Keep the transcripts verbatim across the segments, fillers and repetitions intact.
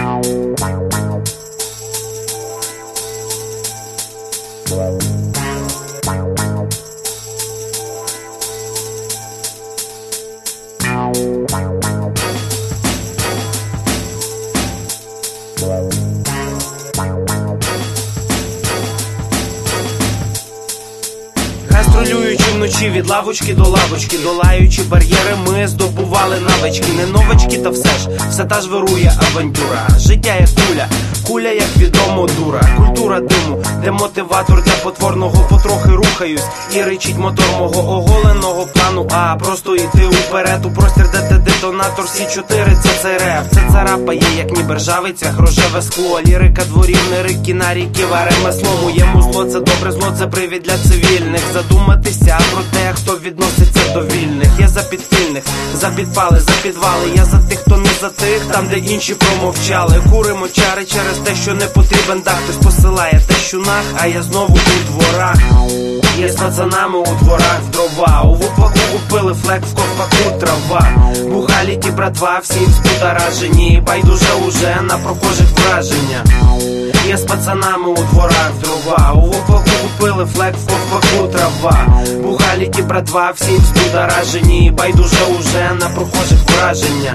Гастролюючи вночі від лавочки до лавочки, долаючи бар'єри, ми здобували навички. Не новачки, та все ж, все та ж вирує авантюра. Життя як куля, куля, як відомо, дура. Культура диму, демотиватор для потворного. Потрохи рухаюсь і ричить мотор мого оголеного плану. А просто йти уперед у простір, де ти детонатор. Сі чотири, це цей реп, це царапає, як ніби ржавиця, рожеве скло. Лірика дворів, не рики на ріки, ремесло. Моєму зло це добре, зло це привід для цивільних. Задуматися про те, хто відноситься до вільних. Я за підпільних, за підпали, за підвали. Я за тих, хто не за тих, там де інші промовчали. Куримо чари через те, що не потрібен дах. Хтось посилає те, що нах, а я знову у дворах. Є з пацанами у дворах в дрова. У вупаку купили флек, в ковпаку трава. Бухалі ті братва, всі взбудоражені. Байдуже уже на прохожих враження. Є з пацанами у дворах в дрова. У вупаку купили флек, в ковпаку трава. Бухалі ті братва, всі взбудоражені. Байдуже уже на прохожих враження.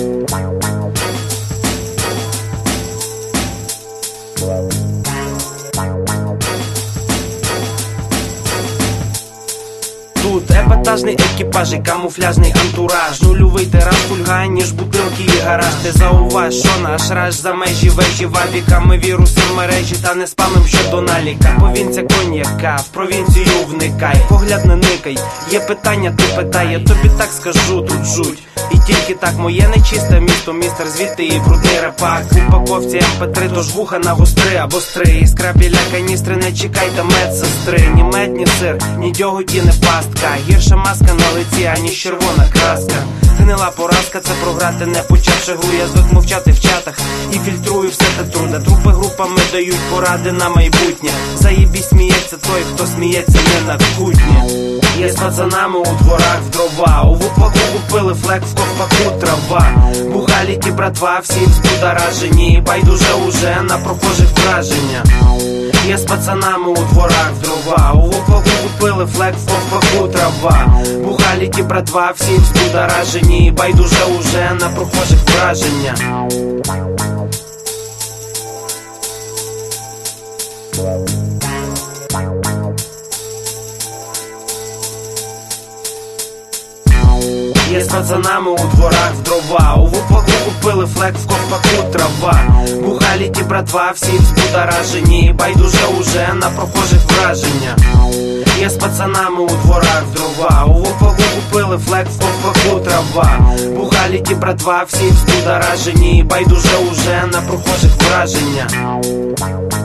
Тут епатажний екіпаж і камуфляжний антураж. Нульовий тераж, кульгай, ніж бутилки і гараж. Ти зауваж, що наш раж за межі вежі вавіками, віруси в мережі та не спамим щодо наліка. Повінця коньяка, в провінцію вникай, погляд не никай. Є питання, ти питай, я тобі так скажу, тут жуть. І тільки так моє нечисте місто, містер звідти і брудний репак. В упаковці ем пе три, тож вуха на гостри або стри. Іскра біля каністри, не чекайте медсестри. Ні мед, ні сир, ні дьоготі, не пастка. Гірша маска на лиці, аніж червона краска. Гнила поразка, це програти не почавши гру. Я звик мовчати в чатах і фільтрую все те труда. Трупи групами дають поради на майбутнє. Заєбісь сміється той, хто сміється не на кутнє. Є з пацанами у дворах в дрова. У вупаку купили флек, в ковпаку трава. Бухалі ті братва, всі взбудоражені. Байдуже уже на прохожих враження. Є з пацанами у дворах в дрова. У вупаку купили флек, в ковпаку трава. Бухалі ті братва, всі взбудоражені. Байдуже уже на прохожих враження. Є з пацанами у дворах в дрова. У вупаку купили флек, в ковпаку трава. Бухалі ті братва, всі взбудоражені. Байдуже уже на прохожих враження. Є з пацанами у дворах в дрова. У вупаку купили флек, в ковпаку трава. Бухалі ті братва, всі взбудоражені. Байдуже уже на прохожих враження.